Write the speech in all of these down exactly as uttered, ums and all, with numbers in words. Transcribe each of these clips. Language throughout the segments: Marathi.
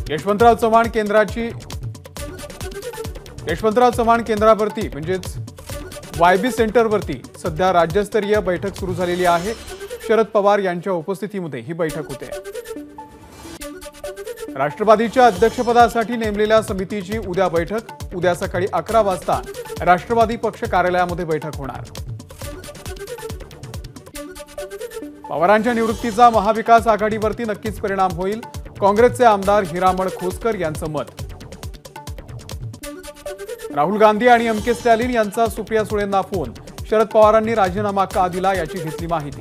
यशवंतराव चव्हाण केंद्राची यशवंतराव चव्हाण केंद्रावरती म्हणजेच वायबी सेंटरवरती सध्या राज्यस्तरीय बैठक सुरू झालेली आहे। शरद पवार यांच्या उपस्थितीमध्ये ही बैठक होते। राष्ट्रवादीच्या अध्यक्षपदासाठी नेमलेल्या समितीची उद्या बैठक। उद्या सकाळी अकरा वाजता राष्ट्रवादी पक्ष कार्यालयामध्ये बैठक होणार। पवारांच्या निवृत्तीचा महाविकास आघाडीवरती नक्कीच परिणाम होईल, काँग्रेसचे आमदार हिरामण खोसकर यांचं मत। राहुल गांधी आणि एम के स्टॅलिन यांचा सुप्रिया सुळेंना फोन, शरद पवारांनी राजीनामा का दिला याची घेतली माहिती।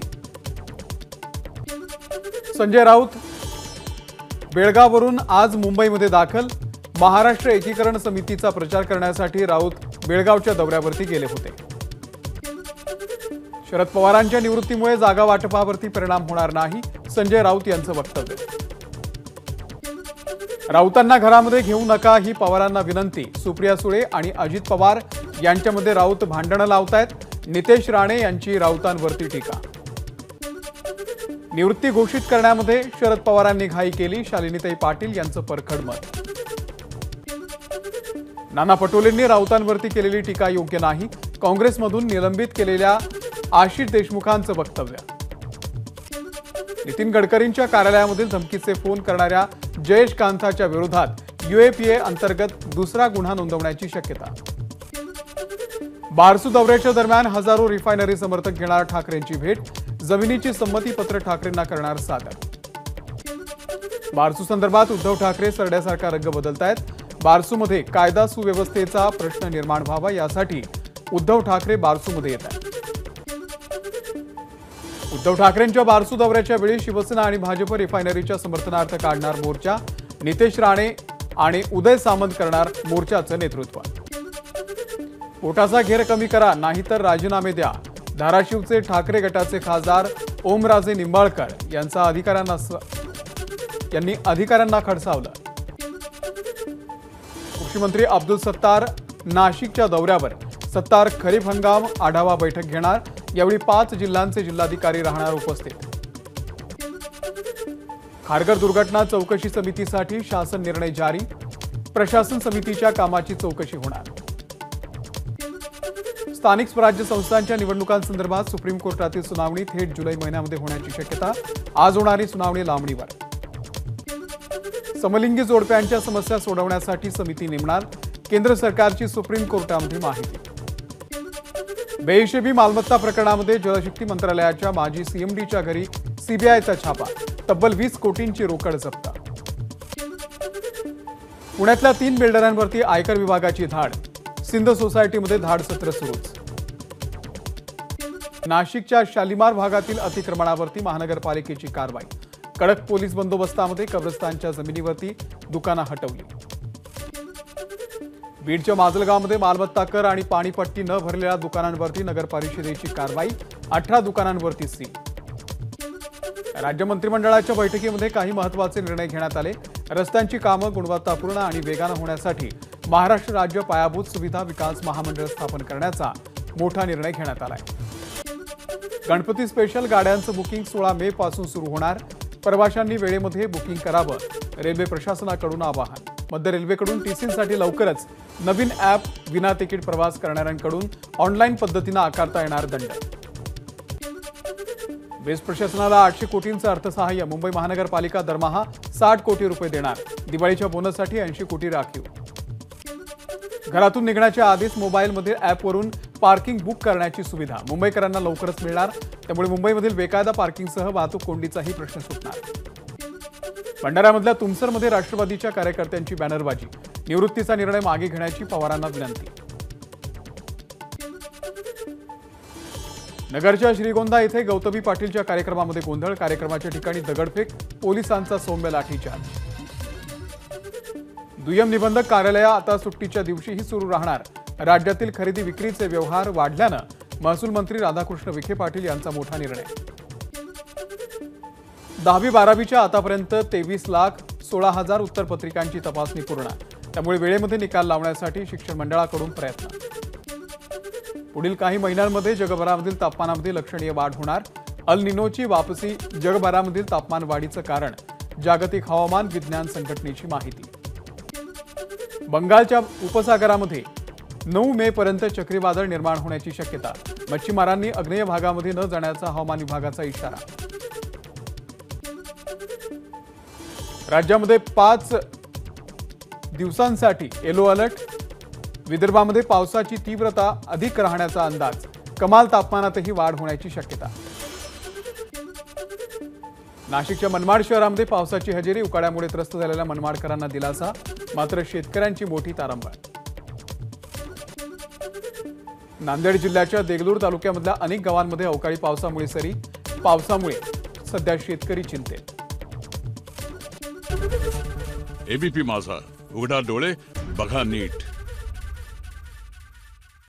संजय राऊत बेळगाववरून आज मुंबईमध्ये दाखल। महाराष्ट्र एकीकरण समितीचा प्रचार करण्यासाठी राऊत बेळगावच्या दौऱ्यावरती गेले होते। शरद पवारांच्या निवृत्तीमुळे जागा वाटपावरती परिणाम होणार नाही, संजय राऊत यांचं वक्तव्य। राऊतांना घरामध्ये घेऊ नका ही पवारांना विनंती, सुप्रिया सुळे आणि अजित पवार यांच्यामध्ये राऊत भांडणं लावतायत। नितेश राणे यांची राऊतांवरती टीका। निवृत्ती घोषित करण्यामध्ये शरद पवारांनी घाई केली, शालिनीताई पाटील यांचं परखड मत। नाना पटोलेंनी राऊतांवरती केलेली टीका योग्य नाही, काँग्रेसमधून निलंबित केलेल्या आशिष देशमुखांचं वक्तव्य। नितीन गडकरींच्या कार्यालयामधील धमकीचे फोन करणाऱ्या जयेश कांताच्या विरोधात यूएपीए अंतर्गत दुसरा गुन्हा नोंदवण्याची शक्यता। बारसू दौऱ्याच्या दरम्यान हजारो रिफायनरी समर्थक घेणार ठाकरेंची भेट, जमिनीची संमती पत्र ठाकरेंना करणार सादर। बारसू संदर्भात उद्धव ठाकरे सरड्यासारखा रंग बदलतायत। बारसूमध्ये कायदा सुव्यवस्थेचा प्रश्न निर्माण व्हावा यासाठी उद्धव ठाकरे बारसूमध्ये येत आहेत। उद्धव ठाकरेंच्या बारसू दौऱ्याच्या वेळी शिवसेना आणि भाजप रिफायनरीच्या समर्थनार्थ काढणार मोर्चा, नितेश राणे आणि उदय सामंत करणार मोर्चाचं नेतृत्व। पोटाचा घेर कमी करा नाहीतर राजीनामे द्या, धाराशिवचे ठाकरे गटाचे खासदार ओमराजे निंबाळकर यांचा अधिकाऱ्यांना यांनी अधिकाऱ्यांना खडसावलं। कृषी मंत्री अब्दुल सत्तार नाशिकच्या दौऱ्यावर, सत्तार खरीप हंगाम आढावा बैठक घेणार। यावेळी पाच जिल्ह्यांचे जिल्हाधिकारी राहणार उपस्थित। खारघर दुर्घटना चौकशी समितीसाठी शासन निर्णय जारी, प्रशासन समितीच्या कामाची चौकशी होणार। स्थानिक स्वराज्य संस्थांच्या निवडणुकांसंदर्भात सुप्रीम कोर्टातील सुनावणी थेट जुलै महिन्यामध्ये होण्याची शक्यता, आज होणारी सुनावणी लांबणीवर। समलिंगी जोडप्यांच्या समस्या सोडवण्यासाठी समिती नेमणार, केंद्र सरकारची सुप्रीम कोर्टामध्ये माहिती। बेहिशेबी मालमत्ता प्रकरणामध्ये जलशक्ती मंत्रालयाच्या माजी सीएमडीच्या घरी सीबीआयचा छापा, तब्बल वीस कोटींची रोकड जप्त। पुण्यातल्या तीन बिल्डरांवरती आयकर विभागाची धाड, सिंध सोसायटीमध्ये धाड सत्र सुरूच। नाशिकच्या शालिमार भागातील अतिक्रमणावरती महानगरपालिकेची कारवाई, कडक पोलीस बंदोबस्तामध्ये कब्रस्तानच्या जमिनीवरती दुकानं हटवली। बीडच्या माजलगावमध्ये मालमत्ता कर आणि पाणीपट्टी न भरलेल्या दुकानांवरती नगरपरिषदेची कारवाई, अठरा दुकानांवरती सील। राज्य मंत्रिमंडळाच्या बैठकीमध्ये काही महत्त्वाचे निर्णय घेण्यात आले। रस्त्यांची कामं गुणवत्तापूर्ण आणि वेगानं होण्यासाठी महाराष्ट्र राज्य पायाभूत सुविधा विकास महामंडळ स्थापन करण्याचा मोठा निर्णय घेण्यात आलाय। गणपती स्पेशल गाड्यांचं बुकिंग सोळा मे पासून सुरू होणार, प्रवाशांनी वेळेमध्ये बुकिंग करावं, रेल्वे प्रशासनाकडून आवाहन। मध्य रेल्वेकडून टीसीसाठी लवकरच नवीन ॲप, विना तिकीट प्रवास करणाऱ्यांकडून ऑनलाईन पद्धतीने आकारता येणार दंड। बेस्ट प्रशासनाला आठशे कोटींचं अर्थसहाय्य, मुंबई महानगरपालिका दरमहा साठ कोटी रुपये देणार, दिवाळीच्या बोनससाठी ऐंशी कोटी राखीव। घरातून निघण्याच्या आधीच मोबाईलमध्ये ॲपवरून पार्किंग बुक करण्याची सुविधा मुंबईकरांना लवकरच मिळणार, त्यामुळे मुंबईमधील बेकायदा पार्किंगसह वाहतूक कोंडीचाही प्रश्न सुटणार। भंडाऱ्यामधल्या तुमसरमध्ये राष्ट्रवादीच्या कार्यकर्त्यांची बॅनरबाजी, निवृत्तीचा निर्णय मागे घेण्याची पवारांना विनंती। नगरच्या श्रीगोंदा येथे गौतमी पाटीलच्या कार्यक्रमामध्ये गोंधळ, कार्यक्रमाच्या ठिकाणी दगडफेक, पोलिसांचा सौम्य लाठीचार्ज। दुय्यम निबंधक कार्यालय आता सुट्टीच्या दिवशीही सुरू राहणार, राज्यातील खरेदी विक्रीचे व्यवहार वाढल्यानं महसूल मंत्री राधाकृष्ण विखे पाटील यांचा मोठा निर्णय। दहावी बारावीच्या आतापर्यंत तेवीस लाख सोळा हजार उत्तरपत्रिकांची तपासणी पूर्ण, त्यामुळे वेळेमध्ये निकाल लावण्यासाठी शिक्षण मंडळाकडून प्रयत्न। पुढील काही महिन्यांमध्ये जगभरामधील तापमानामध्ये लक्षणीय वाढ होणार, अल निनोची वापसी जगभरामधील तापमान वाढीचं कारण, जागतिक हवामान विज्ञान संघटनेची माहिती। बंगालच्या उपसागरामध्ये नऊ मे पर्यंत चक्रीवादळ निर्माण होण्याची शक्यता। मच्छीमारांनी आग्नेय भागामध्ये न जाण्याचा हवामान विभागाचा इशारा। राज्यामध्ये पाच दिवसांसाठी येलो अलर्ट। विदर्भामध्ये पावसाची तीव्रता अधिक राहण्याचा अंदाज। कमाल तापमानातही वाढ होण्याची शक्यता। नाशिकच्या मनमाड शहरामध्ये पावसाची हजेरी। उकाड्यामुळे त्रस्त झालेल्या मनमाडकरांना दिलासा, मात्र शेतकऱ्यांची मोठी तारांबळ। नांदेड जिल्ह्याच्या देगलूर तालुक्यामधल्या अनेक गावांमध्ये अवकाळी पावसामुळे सरी। पावसामुळे सध्या शेतकरी चिंतेत। एबीपी माझा, उघडा डोळे बघा नीट।